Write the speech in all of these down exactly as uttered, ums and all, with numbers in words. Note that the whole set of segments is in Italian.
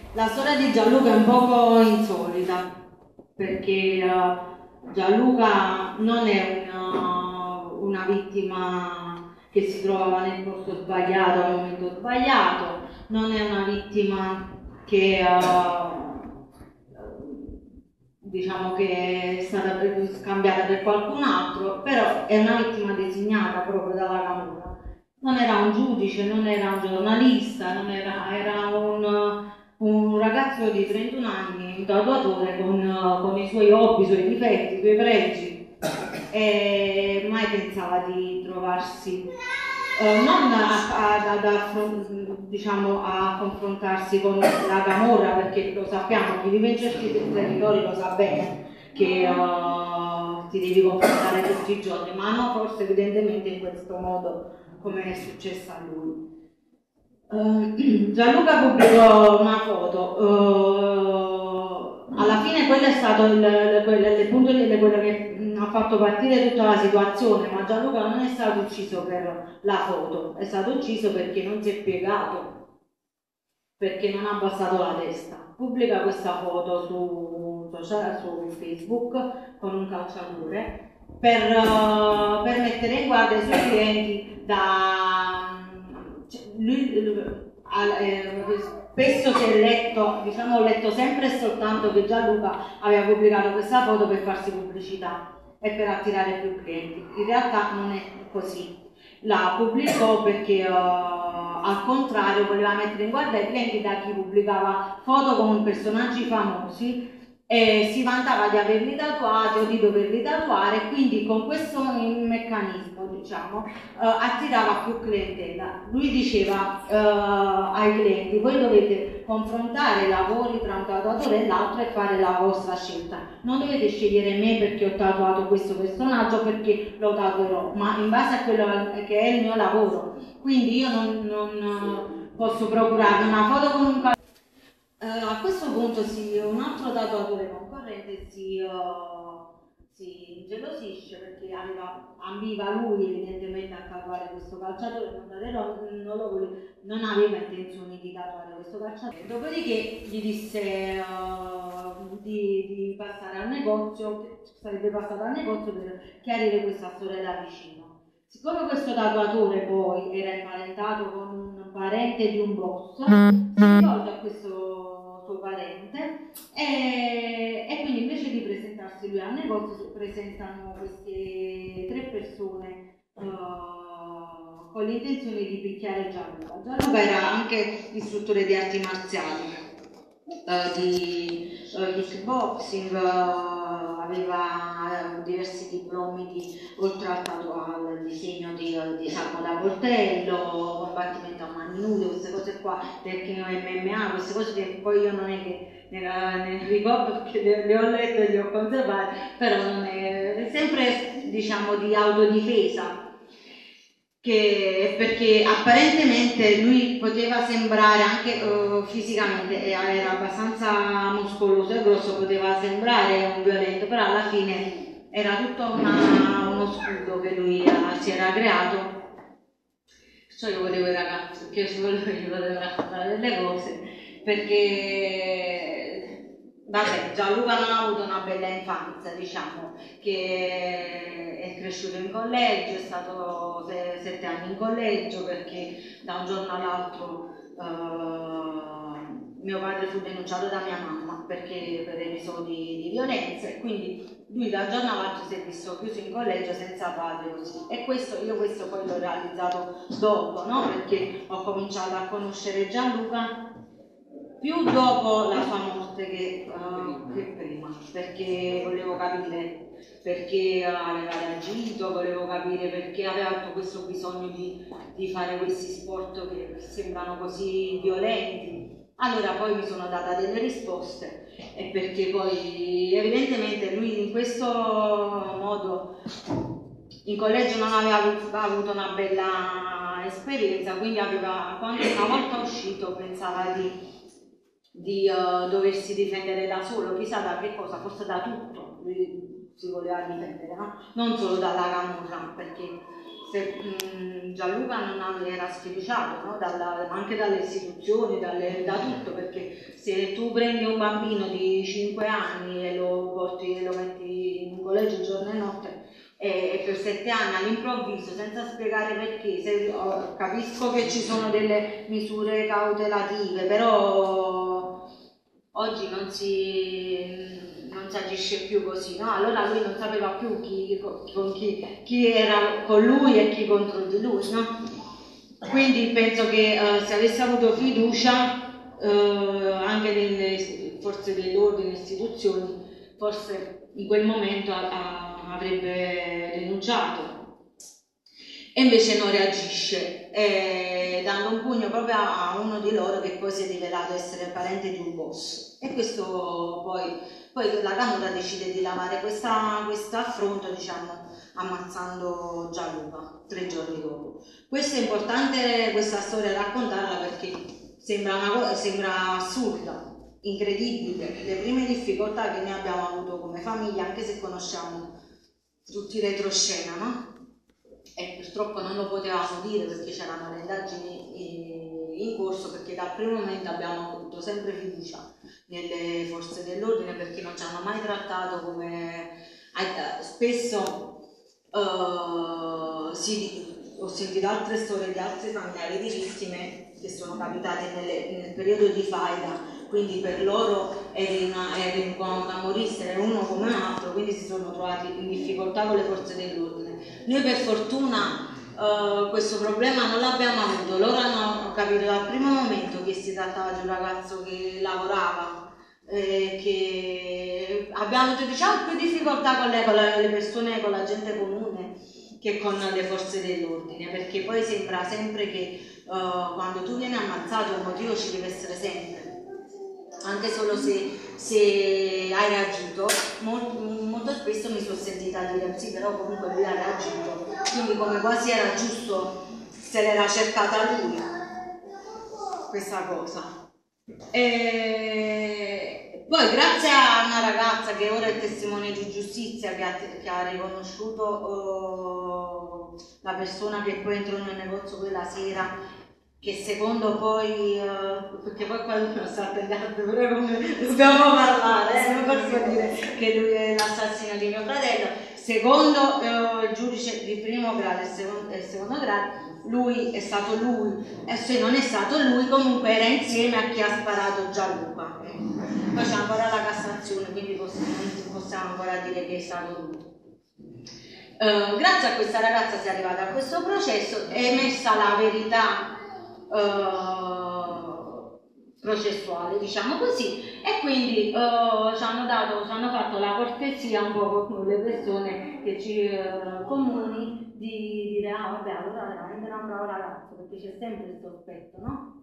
La storia di Gianluca è un poco insolita, perché uh, Gianluca non è una, una vittima che si trovava nel posto sbagliato al momento sbagliato, non è una vittima che uh, diciamo che è stata scambiata per qualcun altro, però è una vittima designata proprio dalla Camorra. Non era un giudice, non era un giornalista, non era, era un, un ragazzo di trentuno anni, un tatuatore con, con i suoi hobby, i suoi difetti, i suoi pregi, e mai pensava di trovarsi eh, non a, a, ad affron- diciamo, a confrontarsi con la Camorra, perché lo sappiamo, chi vive in certi territori lo sa bene che uh, ti devi confrontare tutti i giorni, ma no, forse evidentemente in questo modo come è successo a lui. Uh, Gianluca pubblicò una foto, uh, alla fine quello è stato il, il, il punto di quello che mh, ha fatto partire tutta la situazione, ma Gianluca non è stato ucciso per la foto, è stato ucciso perché non si è piegato, perché non ha abbassato la testa. Pubblica questa foto su, social, su Facebook con un calciatore per, uh, per mettere in guardia i suoi clienti da... Lui, lui, eh, spesso si è letto, diciamo ho letto sempre e soltanto che Gianluca aveva pubblicato questa foto per farsi pubblicità e per attirare più clienti. In realtà non è così. La pubblicò perché uh, al contrario voleva mettere in guardia i clienti da chi pubblicava foto con personaggi famosi e si vantava di averli tatuati o di doverli tatuare, quindi con questo meccanismo diciamo uh, attirava più clientela. Lui diceva uh, ai clienti: voi dovete confrontare i lavori tra un tatuatore e l'altro e fare la vostra scelta, non dovete scegliere me perché ho tatuato questo personaggio, perché lo tatuerò, ma in base a quello che è il mio lavoro. Quindi io non, non posso procurare una foto con un Uh, a questo punto si, un altro tatuatore concorrente si, uh, si ingelosisce perché aveva, ambiva lui evidentemente a tatuare questo calciatore, non, non, lo, non aveva intenzione di tatuare questo calciatore. Dopodiché gli disse uh, di, di passare al negozio, sarebbe passato al negozio per chiarire questa storia da vicino. Siccome questo tatuatore poi era imparentato con un parente di un boss, si rivolge a questo suo parente e, e quindi invece di presentarsi lui al negozio si presentano queste tre persone uh, con l'intenzione di picchiare Gianluca. Gianluca era anche istruttore di arti marziali, uh, di uh, kickboxing, uh, aveva uh, diversi diplomi di, oltre al, al disegno di, uh, di sacco da coltello, combattimento a mani nude, queste cose qua, tecnico M M A, queste cose che poi io non è che ne, ne ricordo perché le, le ho lette e le ho conservate, però non è, è sempre diciamo di autodifesa. Che perché apparentemente lui poteva sembrare anche uh, fisicamente era abbastanza muscoloso e grosso, poteva sembrare un violento, però alla fine era tutto una, uno scudo che lui uh, si era creato. Perciò io volevo i ragazzi, perché io volevo raccontare delle cose, perché vabbè, Gianluca non ha avuto una bella infanzia, diciamo, che è cresciuto in collegio, è stato sette anni in collegio perché da un giorno all'altro uh, mio padre fu denunciato da mia mamma perché per episodi di violenza e quindi lui da un giorno all'altro si è visto chiuso in collegio senza padre così. E questo io questo poi l'ho realizzato dopo, no? Perché ho cominciato a conoscere Gianluca più dopo la sua morte che, uh, che prima, perché volevo capire perché aveva reagito, volevo capire perché aveva tutto questo bisogno di, di fare questi sport che sembrano così violenti. Allora poi mi sono data delle risposte e perché poi evidentemente lui in questo modo in collegio non aveva avuto una bella esperienza, quindi aveva, quando una volta uscito pensava di di uh, doversi difendere da solo, chissà da che cosa, forse da tutto lui si voleva difendere, no? Non solo dalla Camorra, perché se mh, Gianluca non era sfiduciato, no? Dalla, anche dalle istituzioni, dalle, da tutto, perché se tu prendi un bambino di cinque anni e lo porti e lo metti in collegio giorno e notte e, e per sette anni all'improvviso, senza spiegare perché, se, oh, capisco che ci sono delle misure cautelative, però oggi non si... non si agisce più così, no? Allora lui non sapeva più chi, con chi, chi era con lui e chi contro di lui, no? Quindi penso che uh, se avesse avuto fiducia uh, anche nelle forze dell'ordine, istituzioni, forse in quel momento a, a, avrebbe denunciato. E invece non reagisce, eh, dando un pugno proprio a, a uno di loro che poi si è rivelato essere parente di un boss. E questo poi... Poi la Camorra decide di lavare questo affronto, diciamo, ammazzando Gianluca tre giorni dopo. Questo è importante, questa storia, raccontarla perché sembra, una cosa, sembra assurda, incredibile. Le prime difficoltà che noi abbiamo avuto come famiglia, anche se conosciamo tutti i retroscena, no? E purtroppo non lo potevamo dire perché c'erano le indagini in corso, perché dal primo momento abbiamo avuto sempre fiducia nelle forze dell'ordine, perché non ci hanno mai trattato come eh, spesso eh, si, ho sentito altre storie di altri familiari di vittime che sono capitate nelle, nel periodo di faida, quindi per loro eri una, eri un camorrista, era uno come un altro, quindi si sono trovati in difficoltà con le forze dell'ordine. Noi per fortuna Uh, questo problema non l'abbiamo avuto, loro hanno capito dal primo momento che si trattava di un ragazzo che lavorava, eh, che abbiamo avuto, diciamo, più difficoltà con le, con le persone, con la gente comune che con le forze dell'ordine, perché poi sembra sempre che uh, quando tu vieni ammazzato un motivo ci deve essere sempre, anche solo se, se hai reagito. Molto, molto spesso mi sono sentita dire sì, però comunque lui ha reagito, quindi come quasi era giusto, se l'era cercata lui questa cosa. E poi grazie a una ragazza che ora è testimone di giustizia, che ha, che ha riconosciuto uh, la persona che poi entrò nel negozio quella sera, che secondo poi, uh, perché poi qualcuno sta attendendo, però dobbiamo parlare, eh, non posso dire che lui è l'assassino di mio fratello. Secondo uh, il giudice di primo grado e secondo, eh, secondo grado, lui è stato lui, e se non è stato lui comunque era insieme a chi ha sparato Gianluca. Poi c'è ancora la Cassazione, quindi possiamo, possiamo ancora dire che è stato lui. Uh, grazie a questa ragazza si è arrivata a questo processo, è emersa la verità Uh, processuale, diciamo così, e quindi uh, ci hanno dato, ci hanno fatto la cortesia un po' con le persone che ci uh, comuni di dire ah vabbè, allora veramente era un bravo ragazzo, perché c'è sempre il sospetto, no?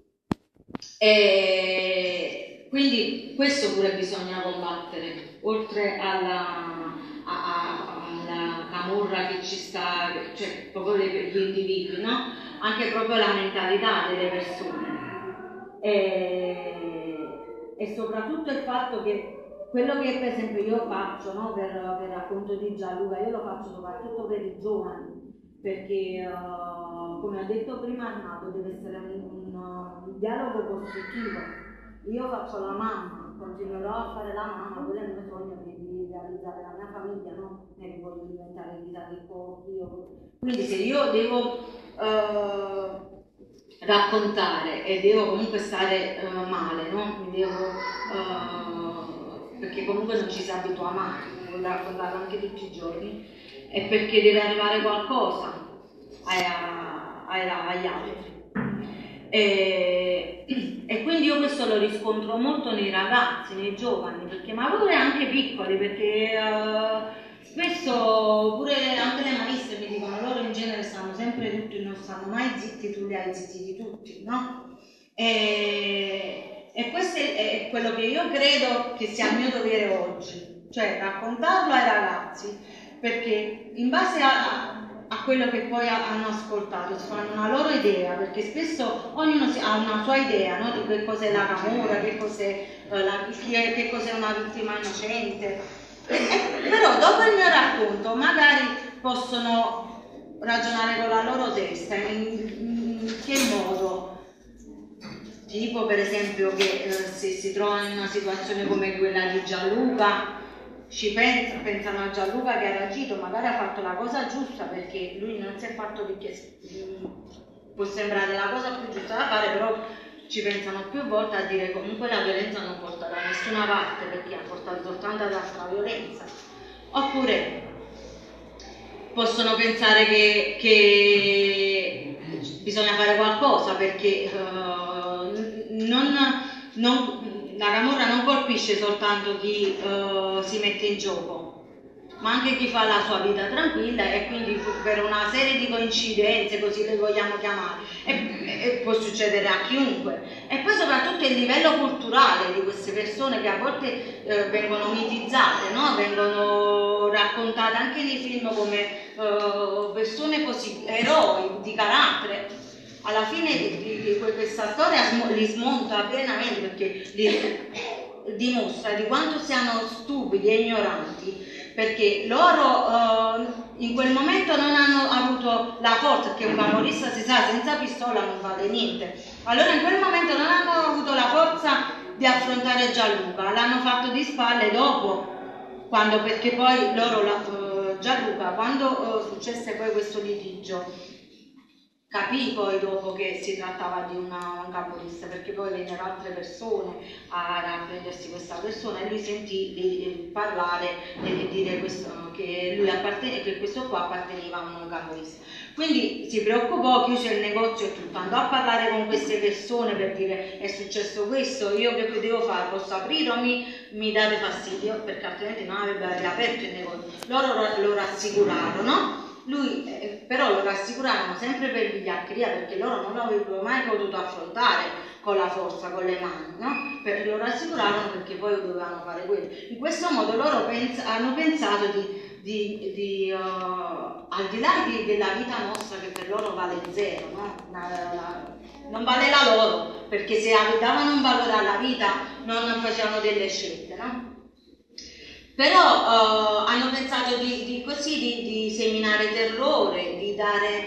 E quindi questo pure bisogna combattere, oltre alla, a, a, alla camorra che ci sta, cioè proprio gli individui, no? Anche proprio la mentalità delle persone e, e soprattutto il fatto che quello che per esempio io faccio, no, per, per il racconto di Gianluca, io lo faccio soprattutto per i giovani, perché uh, come ho detto prima Arnato, deve essere un, un, un dialogo costruttivo. Io faccio la mamma, continuerò a fare la mamma, quello è il mio sogno di realizzare la mia famiglia, no? E voglio diventare Elisa del Popio. Quindi se io devo Uh, raccontare e devo comunque stare uh, male, no? Mi devo, uh, perché comunque non ci si abitua mai, devo raccontarlo anche tutti i giorni, e perché deve arrivare qualcosa ai, ai, agli altri. E, e quindi io questo lo riscontro molto nei ragazzi, nei giovani, perché ma pure anche piccoli, perché uh, spesso pure anche le maestre mi dicono, loro in genere stanno sempre tutti, non stanno mai zitti, tu li hai zittiti tutti, no? E, e questo è, è quello che io credo che sia il mio dovere oggi, cioè raccontarlo ai ragazzi, perché in base a, a quello che poi hanno ascoltato si fanno una loro idea, perché spesso ognuno ha una sua idea, no? Di che cos'è la camorra, che cos'è, eh, la, che cos'è una vittima innocente. Eh, però dopo il mio racconto magari possono ragionare con la loro testa, in, in che modo? Tipo per esempio che eh, se si trovano in una situazione come quella di Gianluca, ci pensa, pensano a Gianluca che ha reagito, magari ha fatto la cosa giusta perché lui non si è fatto perché può sembrare la cosa più giusta da fare, però ci pensano più volte a dire comunque la violenza non porta da nessuna parte perché ha portato soltanto ad altra violenza. Oppure possono pensare che, che bisogna fare qualcosa perché uh, non, non, la camorra non colpisce soltanto chi uh, si mette in gioco, ma anche chi fa la sua vita tranquilla, e quindi per una serie di coincidenze, così le vogliamo chiamare, e, e può succedere a chiunque. E poi soprattutto il livello culturale di queste persone che a volte eh, vengono mitizzate, no? Vengono raccontate anche nei film come eh, persone così, eroi di carattere. Alla fine di, di, di questa storia li smonta pienamente perché li dimostra di quanto siano stupidi e ignoranti, perché loro eh, in quel momento non hanno avuto la forza, che un camorrista si sa senza pistola non vale niente, allora in quel momento non hanno avuto la forza di affrontare Gianluca, l'hanno fatto di spalle dopo, quando, perché poi loro, la, eh, Gianluca, quando eh, successe poi questo litigio, capì poi dopo che si trattava di una, un camorrista, perché poi vennero altre persone a, a prendersi questa persona e lui sentì di, di parlare e di dire questo, che, lui che questo qua apparteneva a un camorrista. Quindi si preoccupò, chiuse il negozio e tutto, andò a parlare con queste persone per dire è successo questo, io che devo fare, posso aprire o mi, mi date fastidio, perché altrimenti non avrebbe riaperto il negozio. Loro lo rassicurarono. Lui eh, però lo rassicurarono sempre per vigliaccheria, perché loro non l'avrebbero mai potuto affrontare con la forza, con le mani, no? Per, lo rassicurarono perché poi dovevano fare quello. In questo modo loro pens hanno pensato di, di, di uh, al di là di, della vita nostra, che per loro vale zero, no? la, la, non vale la loro, perché se davano un valore alla vita non facevano delle scelte, no? Però uh, hanno pensato di, di così di, di seminare terrore, di dare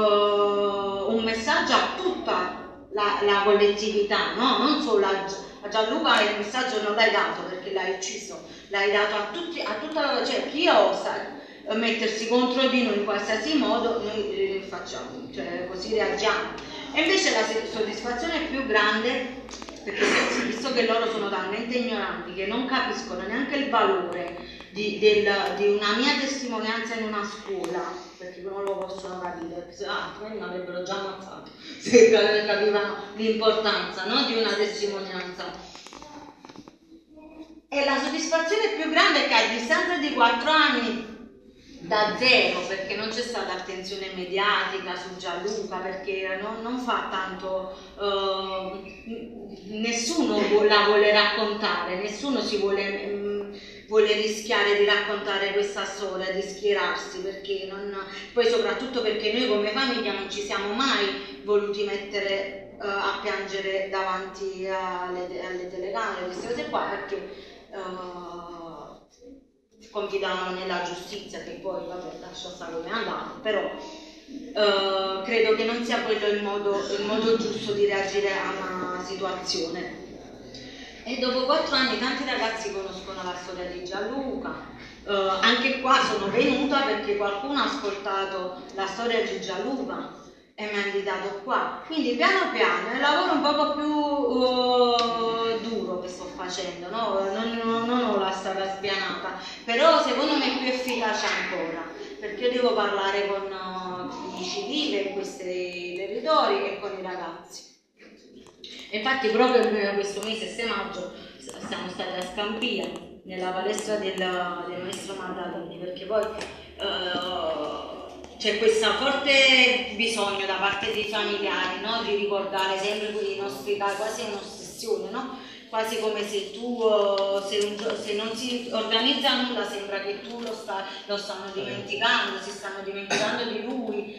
uh, un messaggio a tutta la, la collettività, no? Non solo a, a Gianluca il messaggio non l'hai dato perché l'hai ucciso, l'hai dato a tutti, a tutta la, cioè chi osa mettersi contro di noi in qualsiasi modo, noi eh, facciamo, cioè così reagiamo. E invece la soddisfazione più grande, perché visto che loro sono talmente ignoranti che non capiscono neanche il valore di, del, di una mia testimonianza in una scuola, perché non lo possono capire, perché se ah, mi avrebbero già ammazzato se capivano l'importanza, no, di una testimonianza. E la soddisfazione più grande è che a distanza di quattro anni da zero, perché non c'è stata attenzione mediatica su Gianluca, perché non, non fa tanto, eh, nessuno la vuole raccontare, nessuno si vuole, mh, vuole rischiare di raccontare questa storia, di schierarsi, perché non, poi soprattutto perché noi come famiglia non ci siamo mai voluti mettere uh, a piangere davanti alle, alle telecamere, queste cose qua, perché uh, confidavano nella giustizia, che poi vabbè lascia stare come è andato, però uh, credo che non sia quello il modo, il modo giusto di reagire a una situazione. E dopo quattro anni tanti ragazzi conoscono la storia di Gianluca, uh, anche qua sono venuta perché qualcuno ha ascoltato la storia di Gianluca e mi ha invitato qua, quindi piano piano è un lavoro un poco più uh, duro che sto facendo, no? non, non, non ho la strada spianata, però secondo me è più efficace ancora, perché io devo parlare con uh, i civili in questi territori e con i ragazzi. Infatti proprio questo mese, sei maggio, siamo stati a Scampia, nella palestra del, del maestro Mandatini, perché poi uh, c'è questo forte bisogno da parte dei familiari, no? Di ricordare sempre i nostri casi, quasi un'ossessione, no? Quasi come se tu, se, un, se non si organizza nulla, sembra che tu lo, sta, lo stanno dimenticando, si stanno dimenticando di lui.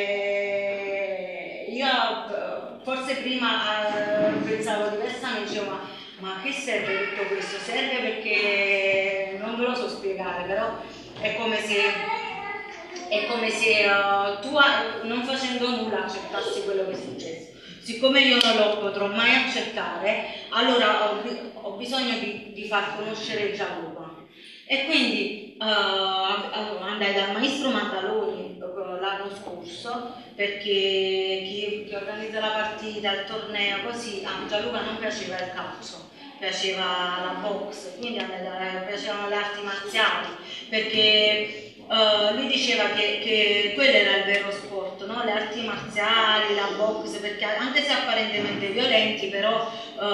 E io forse prima eh, pensavo diversamente, dicevo, ma, ma che serve tutto questo? Serve perché non ve lo so spiegare, però è come se è come se uh, tu non facendo nulla accettassi quello che è successo. Siccome io non lo potrò mai accettare, allora ho, ho bisogno di, di far conoscere Gianluca. E quindi uh, andai dal maestro Maddaloni l'anno scorso, perché chi, chi organizza la partita, il torneo, così a Gianluca non piaceva il calcio, piaceva la box, quindi a me piacevano le arti marziali, perché Uh, lui diceva che, che quello era il vero sport, no? Le arti marziali, la box, perché anche se apparentemente violenti, però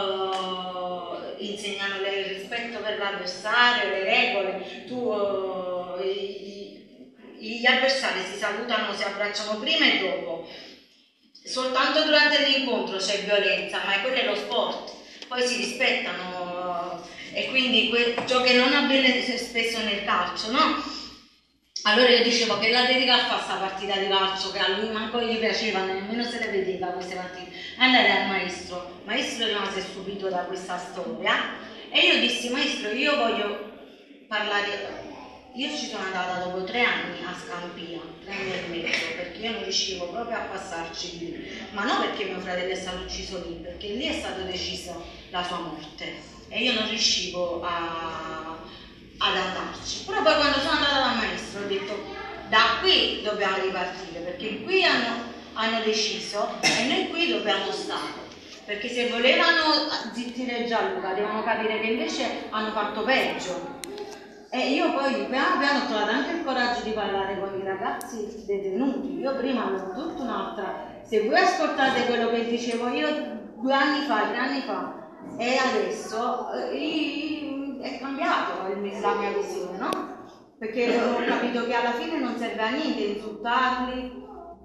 uh, insegnano il rispetto per l'avversario, le regole. Tu, uh, i, gli avversari si salutano, si abbracciano prima e dopo. Soltanto durante l'incontro c'è violenza, ma quello è lo sport. Poi si rispettano uh, e quindi ciò che non avviene spesso nel calcio, no? Allora io dicevo che la dedica a fare questa partita di calcio, che a lui manco gli piaceva, nemmeno se le vedeva queste partite. Andai al maestro, il maestro rimase stupito da questa storia e io dissi: maestro, io voglio parlare. Io ci sono andata dopo tre anni a Scampia, tre anni e mezzo, perché io non riuscivo proprio a passarci lì, ma non perché mio fratello è stato ucciso lì, perché lì è stato deciso la sua morte e io non riuscivo a ad andarci. Però poi quando sono andata dal maestro ho detto: da qui dobbiamo ripartire, perché qui hanno, hanno deciso e noi qui dobbiamo stare, perché se volevano zittire Gianluca devono capire che invece hanno fatto peggio. E io poi piano piano ho trovato anche il coraggio di parlare con i ragazzi detenuti. Io prima avevo tutta un'altra, se voi ascoltate quello che dicevo io due anni fa, tre anni fa e adesso io, è cambiato la mia visione, no? Perché ho capito che alla fine non serve a niente insultarli,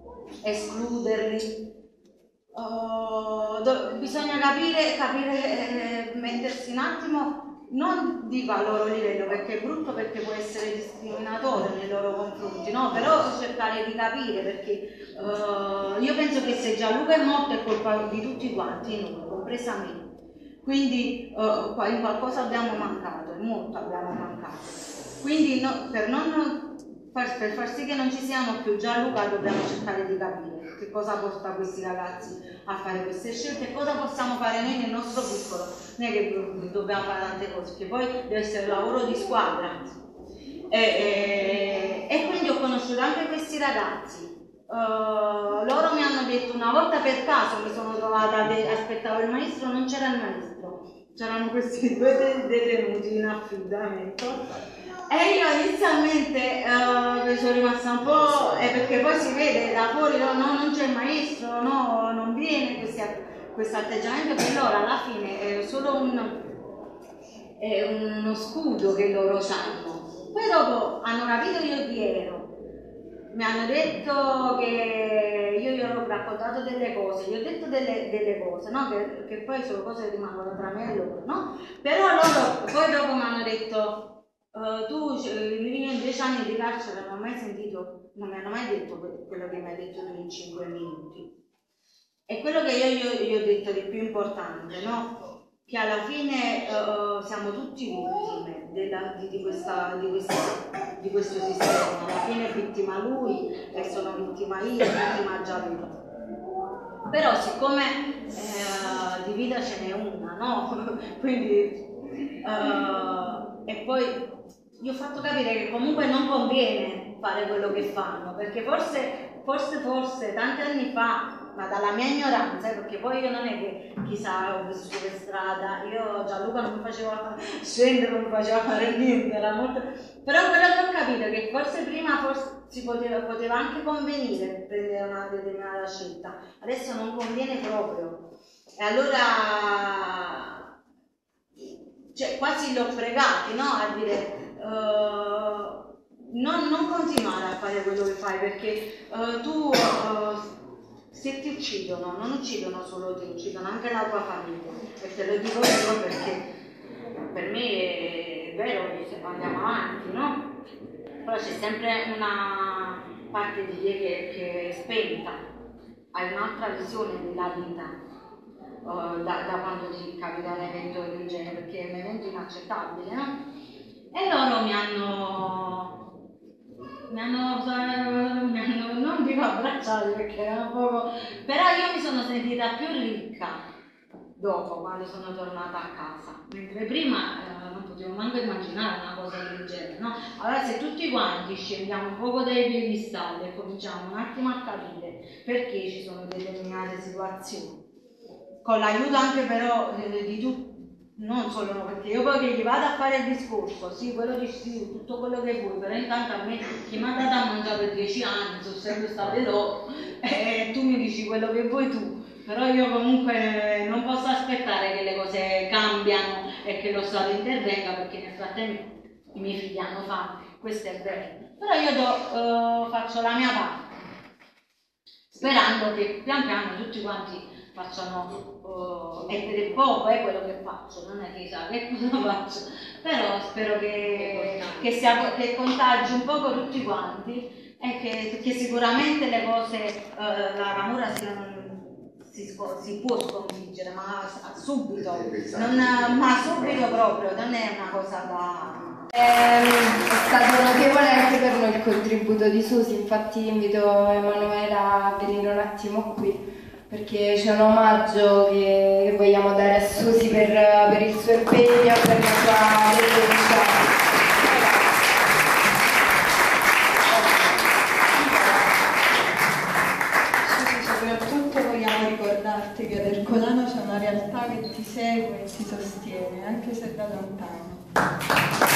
escluderli. Uh, do, bisogna capire, capire eh, mettersi un attimo, non dico a loro livello perché è brutto, perché può essere discriminatorio nei loro confronti, no? Però cercare di capire, perché uh, io penso che se Gianluca è morto è colpa di tutti quanti noi, compresa me. Quindi uh, in qualcosa abbiamo mancato, in molto abbiamo mancato. Quindi no, per, non, per, per far sì che non ci siano più Gianluca dobbiamo cercare di capire che cosa porta questi ragazzi a fare queste scelte e cosa possiamo fare noi nel nostro piccolo. Non è che dobbiamo fare tante cose, che poi deve essere un lavoro di squadra. E, e, e quindi ho conosciuto anche questi ragazzi. Uh, loro mi hanno detto, una volta per caso mi sono trovata, aspettavo il maestro, non c'era il maestro, c'erano questi due detenuti in affidamento e io inizialmente uh, sono rimasta un po', eh, perché poi si vede da fuori, no, no, non c'è il maestro, no, non viene, questo atteggiamento che loro alla fine è solo un, è uno scudo che loro hanno. Poi dopo hanno capito io chi ero. Mi hanno detto che io gli ho raccontato delle cose, gli ho detto delle, delle cose, no? che, che poi sono cose che rimangono tra me e loro, no? Però loro poi dopo mi hanno detto uh, tu in dieci anni di carcere non ho mai sentito, non mi hanno mai detto quello che mi hai detto tu in cinque minuti. E quello che io gli ho detto di più importante, no? Che alla fine uh, siamo tutti vittime della, di, di, questa, di, questa, di questo sistema. Alla fine è vittima lui e sono vittima io, vittima Gianluca. Però siccome eh, di vita ce n'è una, no? Quindi uh, e poi gli ho fatto capire che comunque non conviene fare quello che fanno, perché forse, forse, forse tanti anni fa, ma dalla mia ignoranza, eh, perché poi io non è che chissà ho vissuto per strada, io Gianluca non mi faceva scendere, non mi faceva fare niente, era molto... però quello che ho capito è che forse prima forse si poteva, poteva anche convenire prendere una determinata scelta, adesso non conviene proprio. E allora cioè, quasi li ho pregati, no? A dire uh, non, non continuare a fare quello che fai, perché uh, tu uh, se ti uccidono, non uccidono solo te, uccidono anche la tua famiglia. E te lo dico io perché per me è vero che se andiamo avanti, no? Però c'è sempre una parte di te che, che è spenta, hai un'altra visione della vita uh, da, da quando ti capita un evento del genere, perché è un evento inaccettabile, no? E loro mi hanno mi hanno abbracciati perché era un poco... Però io mi sono sentita più ricca dopo, quando sono tornata a casa, mentre prima eh, non potevo manco immaginare una cosa del genere, no? Allora se tutti quanti scendiamo un poco dai piedistalli e cominciamo un attimo a capire perché ci sono determinate situazioni, con l'aiuto anche però di, di tutti, non solo no, perché io poi che gli vado a fare il discorso, sì, quello di sì, tutto quello che vuoi, però intanto a me chi mi ha dato a mangiare per dieci anni, sono sempre stato loro, e tu mi dici quello che vuoi tu, però io comunque non posso aspettare che le cose cambiano e che lo Stato intervenga, perché nel frattempo i miei figli hanno fame, questo è vero, però io do, uh, faccio la mia parte, sperando che pian piano tutti quanti facciano, uh, ed è poco è quello che faccio, non è che sa che cosa faccio, però spero che, che, sia, che contagi un poco tutti quanti e che, che sicuramente le cose, uh, la camorra si, si, si può sconfiggere, ma subito, non, ma subito proprio, non è una cosa da... È stato notevole anche per noi il contributo di Susi, infatti invito Emanuela a venire un attimo qui perché c'è un omaggio che, che vogliamo dare a Susi per, per il suo impegno, per la sua denuncia. Susi, soprattutto vogliamo ricordarti che ad Ercolano c'è una realtà che ti segue e ti sostiene, anche se da lontano.